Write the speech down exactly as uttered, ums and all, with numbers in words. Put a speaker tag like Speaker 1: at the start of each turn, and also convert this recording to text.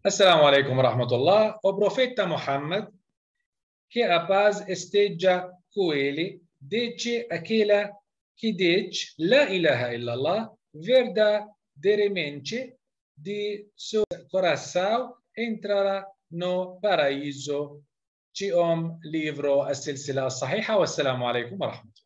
Speaker 1: Assalamu alaikum wa rahmatullah. O profeta Muhammad, que a paz esteja com ele, dice aquela que diz La ilaha illallah verdadeiramente de seu coração entrará no paraíso. Tiom livro السلسلة الصحيحة والسلام عليكم ورحمة الله.